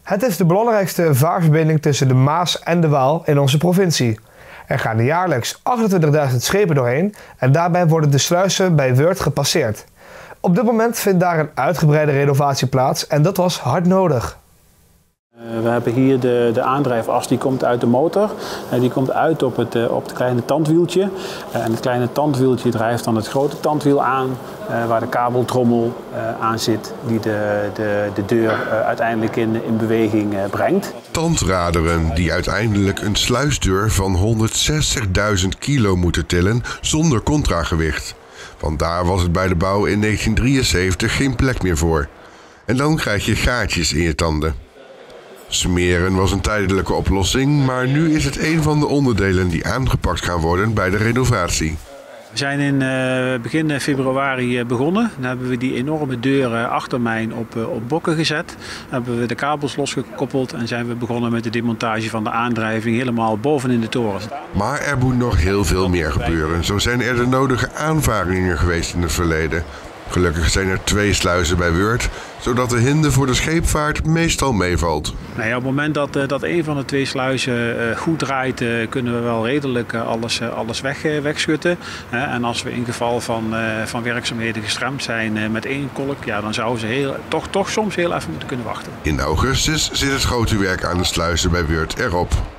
Het is de belangrijkste vaarverbinding tussen de Maas en de Waal in onze provincie. Er gaan jaarlijks 28.000 schepen doorheen en daarbij worden de sluizen bij Weurt gepasseerd. Op dit moment vindt daar een uitgebreide renovatie plaats en dat was hard nodig. We hebben hier de aandrijfas, die komt uit de motor. Die komt uit op het kleine tandwieltje. En het kleine tandwieltje drijft dan het grote tandwiel aan, waar de kabeltrommel aan zit, die de deur uiteindelijk in beweging brengt. Tandraderen die uiteindelijk een sluisdeur van 160.000 kilo moeten tillen zonder contragewicht. Want daar was het bij de bouw in 1973 geen plek meer voor. En dan krijg je gaatjes in je tanden. Smeren was een tijdelijke oplossing, maar nu is het een van de onderdelen die aangepakt gaan worden bij de renovatie. We zijn in begin februari begonnen. Dan hebben we die enorme deur achter mij op bokken gezet. Dan hebben we de kabels losgekoppeld en zijn we begonnen met de demontage van de aandrijving helemaal bovenin de toren. Maar er moet nog heel veel meer gebeuren. Zo zijn er de nodige aanvaringen geweest in het verleden. Gelukkig zijn er 2 sluizen bij Weurt, zodat de hinder voor de scheepvaart meestal meevalt. Nou ja, op het moment dat een van de 2 sluizen goed draait, kunnen we wel redelijk alles wegschutten. En als we in geval van werkzaamheden gestremd zijn met 1 kolk, ja, dan zouden ze toch soms heel even moeten kunnen wachten. In augustus zit het grote werk aan de sluizen bij Weurt erop.